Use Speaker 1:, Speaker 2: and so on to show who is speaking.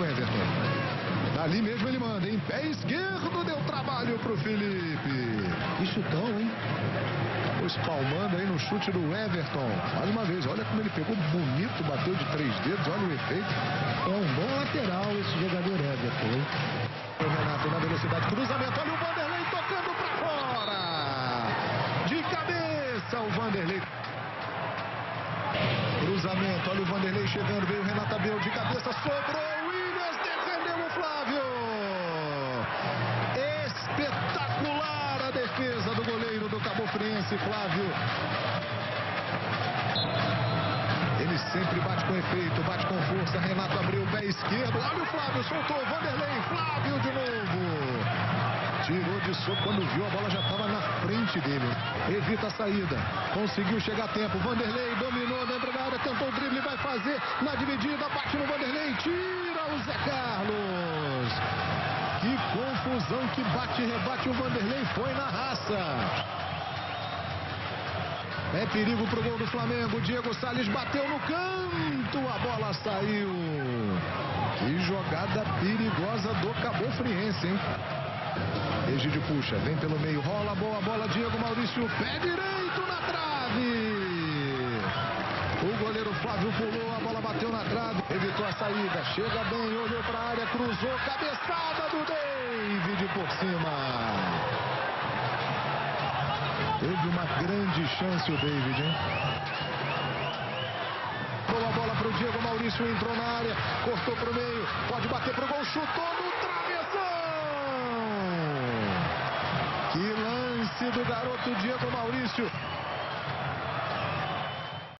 Speaker 1: o Everton. Dali mesmo ele manda, em pé esquerdo, deu trabalho pro Felipe.
Speaker 2: Que chutão, hein?
Speaker 1: Acabou espalmando aí no chute do Everton. Mais uma vez, olha como ele pegou bonito, bateu de 3 dedos, olha o efeito.
Speaker 2: É um bom lateral esse jogador Everton, hein?
Speaker 1: O Renato na velocidade, cruzamento, olha o Vanderlei tocando pra fora. De cabeça o Vanderlei. Cruzamento, olha o Vanderlei chegando, veio o Renato Abreu de cabeça, sobrou o Williams, defendeu o Flávio. Espetacular a defesa do goleiro do Cabofriense, Flávio. Ele sempre bate com efeito, bate com força, Renato Abreu, pé esquerdo, olha o Flávio, soltou, Vanderlei, Flávio de novo. Tirou de soco, quando viu a bola já estava na frente dele. Evita a saída, conseguiu chegar a tempo, Vanderlei dominou dentro da área, tentou o drible, vai fazer na dividida, bate no Vanderlei, tira o Zé Carlos. Que confusão, que bate e rebate, o Vanderlei foi na raça. É perigo pro gol do Flamengo, Diego Salles bateu no canto, a bola saiu. Que jogada perigosa do Cabofriense, hein? Egídio puxa, vem pelo meio, rola, boa bola, Diego Maurício, pé direito na trave. O goleiro Flávio pulou, a bola bateu na trave, evitou a saída, chega bem, olhou pra área, cruzou, cabeçada do David por cima. Teve uma grande chance o David, hein? Boa bola pro Diego Maurício, entrou na área, cortou pro meio, pode bater pro gol, chutou no travessão. Que lance do garoto Diego Maurício.